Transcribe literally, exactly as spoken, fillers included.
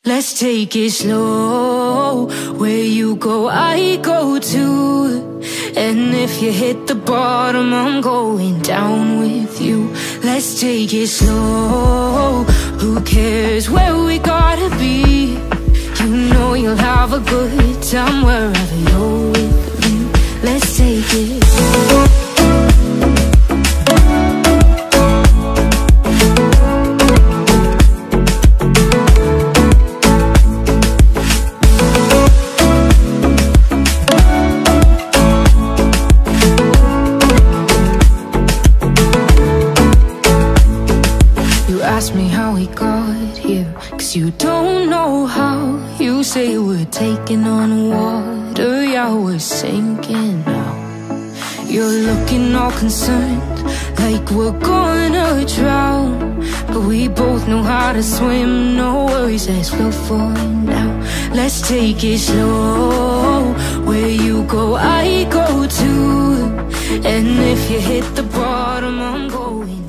Let's take it slow. Where you go, I go too. And if you hit the bottom, I'm going down with you. Let's take it slow. Who cares where we gotta be? You know you'll have a good time wherever you're with me. Let's take it slow. Ask me how we got here, cause you don't know how. You say we're taking on water, yeah, we're sinking now. You're looking all concerned, like we're gonna drown. But we both know how to swim, no worries as we'll fall now. Let's take it slow. Where you go, I go too. And if you hit the bottom, I'm going